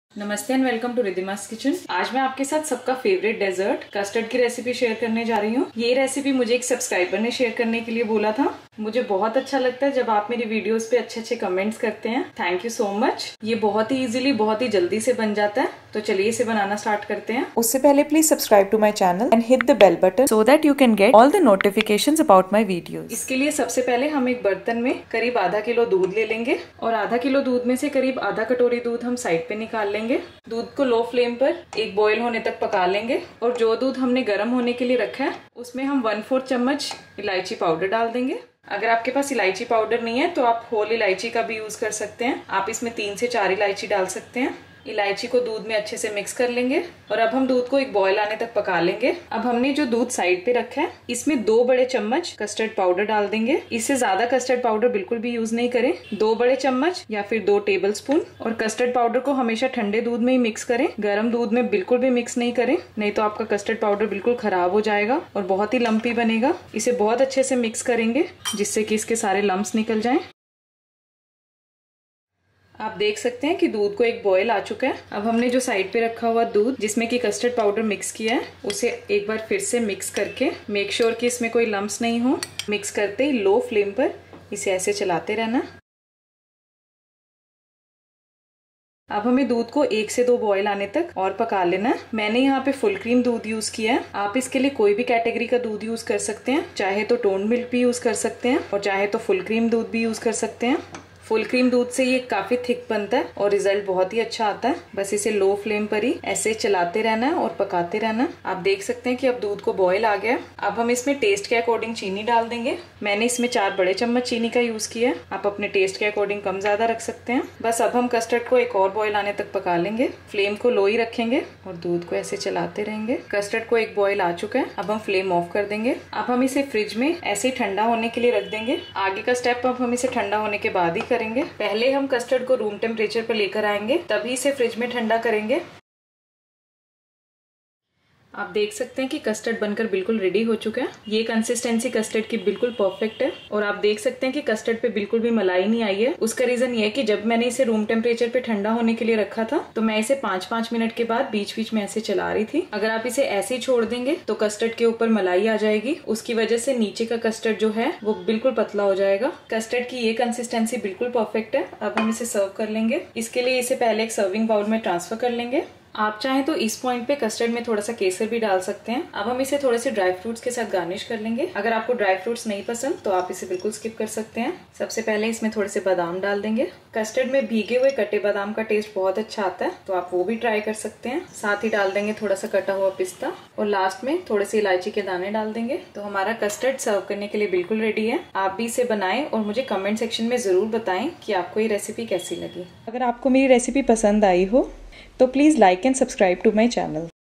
नमस्ते and welcome to Riddhima's kitchen. आज मैं आपके साथ सबका फेवरेट डेजर्ट कस्टर्ड की रेसिपी शेयर करने जा रही हूँ। ये रेसिपी मुझे एक सब्सक्राइबर ने शेयर करने के लिए बोला था। मुझे बहुत अच्छा लगता है जब आप मेरी वीडियोस पे अच्छे अच्छे कमेंट्स करते हैं। Thank you so much. ये बहुत ही इजीली बहुत ही जल्दी से बन जाता है, तो चलिए इसे बनाना स्टार्ट करते हैं। उससे पहले please subscribe to my channel and hit the bell button so that you can get all the notifications about my videos. इसके लिए सबसे पहले हम एक बर्तन में करीब आधा किलो दूध ले लेंगे और आधा किलो दूध में से करीब आधा कटोरी दूध हम साइड पे निकाल लेंगे। दूध को लो फ्लेम पर एक बॉईल होने तक पका लेंगे और जो दूध हमने गर्म होने के लिए रखा है उसमें हम 1/4 चम्मच इलायची पाउडर डाल देंगे। अगर आपके पास इलायची पाउडर नहीं है तो आप होल इलायची का भी यूज कर सकते हैं। आप इसमें 3 से 4 इलायची डाल सकते हैं। इलायची को दूध में अच्छे से मिक्स कर लेंगे और अब हम दूध को एक बॉयल आने तक पका लेंगे। अब हमने जो दूध साइड पे रखा है इसमें 2 बड़े चम्मच कस्टर्ड पाउडर डाल देंगे। इससे ज्यादा कस्टर्ड पाउडर बिल्कुल भी यूज नहीं करें। 2 बड़े चम्मच या फिर 2 टेबलस्पून। और कस्टर्ड पाउडर को हमेशा ठंडे दूध में ही मिक्स करें, गर्म दूध में बिल्कुल भी मिक्स नहीं करें, नहीं तो आपका कस्टर्ड पाउडर बिल्कुल खराब हो जाएगा और बहुत ही लम्पी बनेगा। इसे बहुत अच्छे से मिक्स करेंगे जिससे कि इसके सारे लम्प्स निकल जाएं। आप देख सकते हैं कि दूध को एक बॉयल आ चुका है। अब हमने जो साइड पे रखा हुआ दूध जिसमें कि कस्टर्ड पाउडर मिक्स किया है उसे एक बार फिर से मिक्स करके मेक श्योर कि इसमें कोई लम्प्स नहीं हो। मिक्स करते ही लो फ्लेम पर इसे ऐसे चलाते रहना। अब हमें दूध को 1 से 2 बॉयल आने तक और पका लेना है। मैंने यहाँ पे फुल क्रीम दूध यूज किया है। आप इसके लिए कोई भी कैटेगरी का दूध यूज कर सकते हैं, चाहे तो टोन मिल्क भी यूज कर सकते हैं और चाहे तो फुल क्रीम दूध भी यूज कर सकते हैं। फुल क्रीम दूध से ये काफी थिक बनता है और रिजल्ट बहुत ही अच्छा आता है। बस इसे लो फ्लेम पर ही ऐसे चलाते रहना है और पकाते रहना है। आप देख सकते हैं कि अब दूध को बॉयल आ गया। अब हम इसमें टेस्ट के अकॉर्डिंग चीनी डाल देंगे। मैंने इसमें 4 बड़े चम्मच चीनी का यूज किया है। आप अपने टेस्ट के अकॉर्डिंग कम ज्यादा रख सकते हैं। बस अब हम कस्टर्ड को एक और बॉयल आने तक पका लेंगे। फ्लेम को लो ही रखेंगे और दूध को ऐसे चलाते रहेंगे। कस्टर्ड को एक बॉयल आ चुका है। अब हम फ्लेम ऑफ कर देंगे। अब हम इसे फ्रिज में ऐसे ही ठंडा होने के लिए रख देंगे। आगे का स्टेप अब हम इसे ठंडा होने के बाद ही करेंगे। पहले हम कस्टर्ड को रूम टेम्परेचर पर लेकर आएंगे, तभी इसे फ्रिज में ठंडा करेंगे। आप देख सकते हैं कि कस्टर्ड बनकर बिल्कुल रेडी हो चुका है। ये कंसिस्टेंसी कस्टर्ड की बिल्कुल परफेक्ट है और आप देख सकते हैं कि कस्टर्ड पे बिल्कुल भी मलाई नहीं आई है। उसका रीजन ये है कि जब मैंने इसे रूम टेम्परेचर पे ठंडा होने के लिए रखा था तो मैं इसे 5-5 मिनट के बाद बीच बीच में ऐसे चला रही थी। अगर आप इसे ऐसे ही छोड़ देंगे तो कस्टर्ड के ऊपर मलाई आ जाएगी। उसकी वजह से नीचे का कस्टर्ड जो है वो बिल्कुल पतला हो जाएगा। कस्टर्ड की ये कंसिस्टेंसी बिल्कुल परफेक्ट है। अब हम इसे सर्व कर लेंगे। इसके लिए इसे पहले एक सर्विंग बाउल में ट्रांसफर कर लेंगे। आप चाहें तो इस पॉइंट पे कस्टर्ड में थोड़ा सा केसर भी डाल सकते हैं। अब हम इसे थोड़े से ड्राई फ्रूट्स के साथ गार्निश कर लेंगे। अगर आपको ड्राई फ्रूट्स नहीं पसंद तो आप इसे बिल्कुल स्किप कर सकते हैं। सबसे पहले इसमें थोड़े से बादाम डाल देंगे। कस्टर्ड में भीगे हुए कटे बादाम का टेस्ट बहुत अच्छा आता है, तो आप वो भी ट्राई कर सकते हैं। साथ ही डाल देंगे थोड़ा सा कटा हुआ पिस्ता और लास्ट में थोड़े से इलायची के दाने डाल देंगे। तो हमारा कस्टर्ड सर्व करने के लिए बिल्कुल रेडी है। आप भी इसे बनाएं और मुझे कमेंट सेक्शन में जरूर बताएं कि आपको ये रेसिपी कैसी लगी। अगर आपको मेरी रेसिपी पसंद आई हो तो please like and subscribe to my channel.